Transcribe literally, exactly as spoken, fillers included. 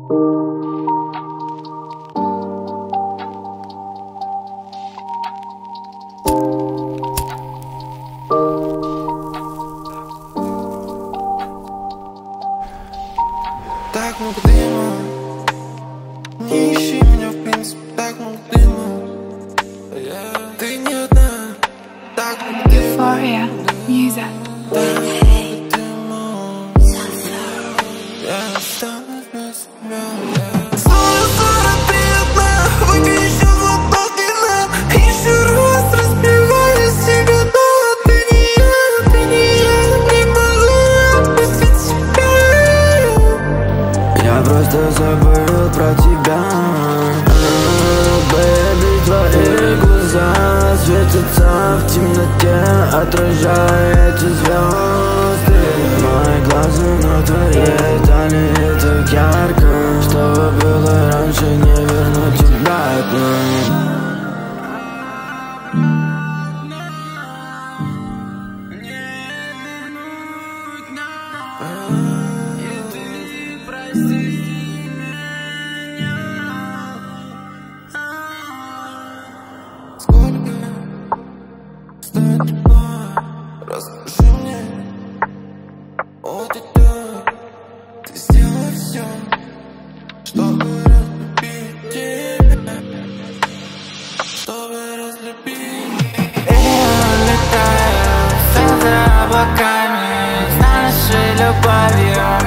Так много дыма, не ищи меня в принципе. Так много дыма, yeah. Ты не одна. Так много дыма, Euphoria, music. так много дыма, я останусь без тебя, yeah. Снова сора, ты одна. Выпей еще глоток вина. Еще раз разбивая себя, но ты не я, ты не я. Не могу отпустить себя. Я просто забыл про тебя. Бейби, твои глаза светятся в темноте, отражая эти звезды. Мои глаза на твоей талии так ярко. Что было раньше, не вернуть обратно. Стоит любовь, расскажи мне. Вот и так, ты сделай все, чтобы разлюбить тебя, чтобы разлюбить. Я летаю вслед за облаками с нашей любовью.